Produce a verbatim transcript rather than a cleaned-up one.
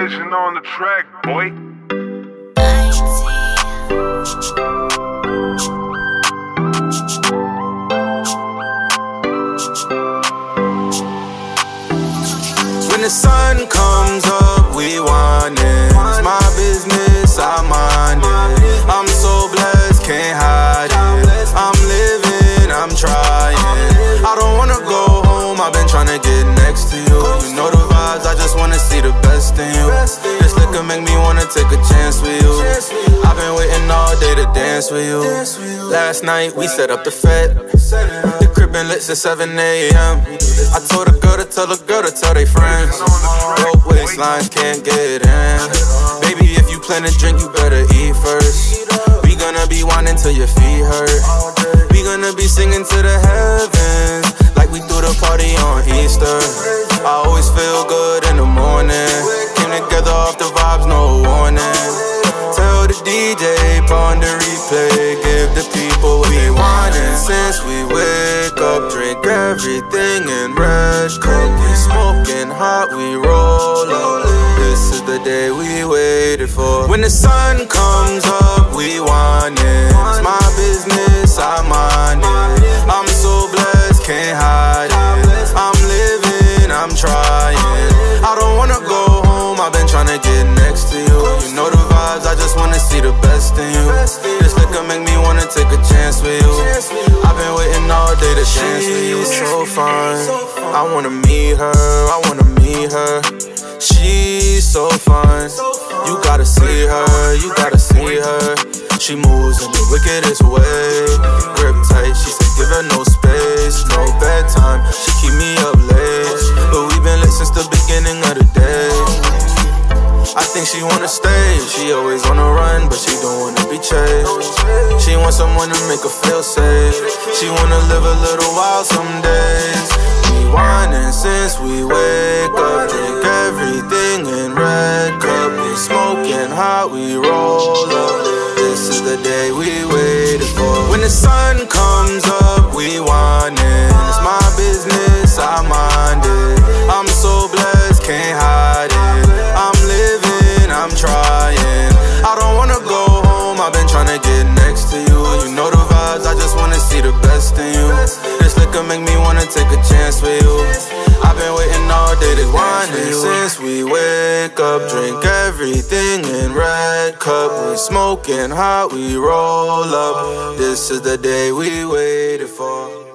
Lagnation on the track, boy. When the sun comes up, we want it. It's my business, I mind it. I'm so blessed, can't hide it. I'm living, I'm trying. I don't wanna go home, I've been trying to get next to you. You know the vibes, I just wanna see the best in you. This liquor make me wanna take a chance with you. I've been waiting all day to dance with you. Last night, we set up the fete. The crib been lit since seven A M I told a girl to tell a girl to tell they friends. Broke waistlines can't get in. Baby, if you plan to drink, you better eat first. We gonna be whining till your feet hurt. We gonna be singing to the heavens like we threw the party on Easter. I always feel good in the morning. Came together off the vibes, no warning. Tell the D J, pawn the replay, give the people what they wantin'. Since we wake up, drink everything in red cup. We smoking hot, we roll up. This is the day we waited for. When the sun comes up, we want it. It's my business, I mind it. I'm so blessed, can't hide it. I'm living, I'm trying. I don't wanna go home, I've been trying to get next to you. You know the vibes, I just wanna see the best in you. This liquor make me wanna take a chance with you. I've been waiting all day to dance with you. She's so fine, I wanna meet her, I wanna meet her. She's so fine, you gotta see her, you gotta see her. She moves in the wickedest way. Grip tight, she said give her no space. No bedtime, she keep me up late. But we been lit since the beginning of the day. I think she wanna stay. She always on the run, but she don't wanna be chased. She wants someone to make her feel safe. She wanna live a little while some days. We whining since we wake up. Drink everything in red cup. We smoking hot, we roll up. This is the day we waited for. When the sun comes up, we want it. It's my business, I mind it. I'm so blessed, can't hide it. I'm living, I'm trying. I don't wanna go home, I've been trying to get next to you. You know the vibes, I just wanna see the best in you. This liquor make me wanna take a chance with you. I've been waiting all day to wine you. Since we wake up, drink everything in red cup. We smoking hot, we roll up. This is the day we waited for.